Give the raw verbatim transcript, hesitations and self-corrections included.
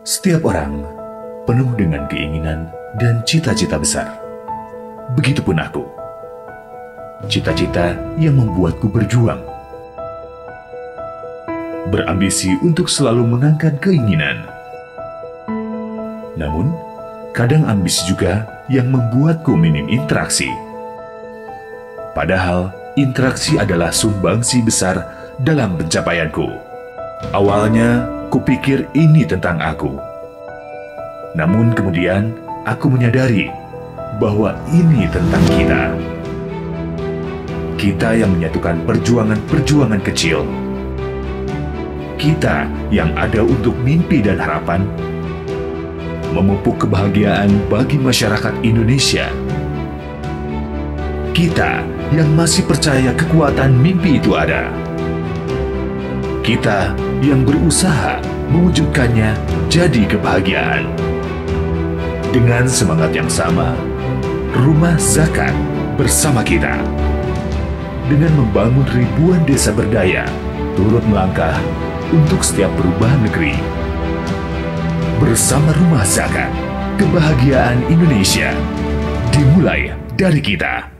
Setiap orang penuh dengan keinginan dan cita-cita besar. Begitupun aku. Cita-cita yang membuatku berjuang. Berambisi untuk selalu mengangkat keinginan. Namun, kadang ambisi juga yang membuatku minim interaksi. Padahal, interaksi adalah sumbangsi besar dalam pencapaianku. Awalnya, kupikir ini tentang aku. Namun kemudian, aku menyadari bahwa ini tentang kita. Kita yang menyatukan perjuangan-perjuangan kecil. Kita yang ada untuk mimpi dan harapan. Memupuk kebahagiaan bagi masyarakat Indonesia. Kita yang masih percaya kekuatan mimpi itu ada. Kita yang berusaha mewujudkannya jadi kebahagiaan. Dengan semangat yang sama, Rumah Zakat bersama kita. Dengan membangun ribuan desa berdaya, turut melangkah untuk setiap perubahan negeri. Bersama Rumah Zakat, kebahagiaan Indonesia dimulai dari kita.